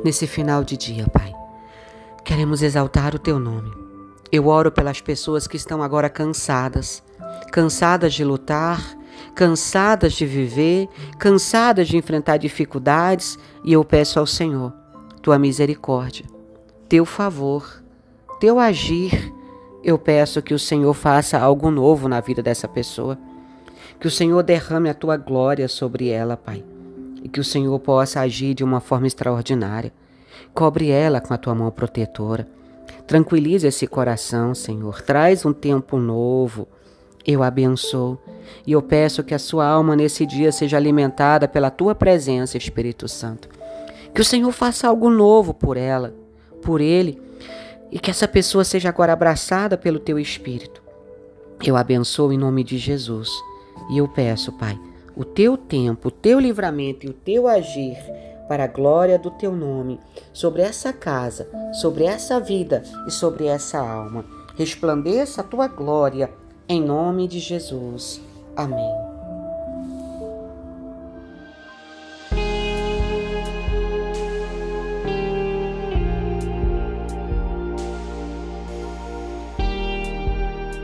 Nesse final de dia, Pai, queremos exaltar o Teu nome. Eu oro pelas pessoas que estão agora cansadas de lutar, cansadas de viver, cansadas de enfrentar dificuldades, e eu peço ao Senhor Tua misericórdia, Teu favor, Teu agir. Eu peço que o Senhor faça algo novo na vida dessa pessoa, que o Senhor derrame a Tua glória sobre ela, Pai, e que o Senhor possa agir de uma forma extraordinária. Cobre ela com a Tua mão protetora. Tranquilize esse coração, Senhor. Traz um tempo novo. Eu abençoo e eu peço que a sua alma nesse dia seja alimentada pela Tua presença, Espírito Santo. Que o Senhor faça algo novo por ela, por ele, e que essa pessoa seja agora abraçada pelo Teu Espírito. Eu abençoo em nome de Jesus. E eu peço, Pai, o Teu tempo, o Teu livramento e o Teu agir para a glória do Teu nome sobre essa casa, sobre essa vida e sobre essa alma. Resplandeça a Tua glória em nome de Jesus. Amém.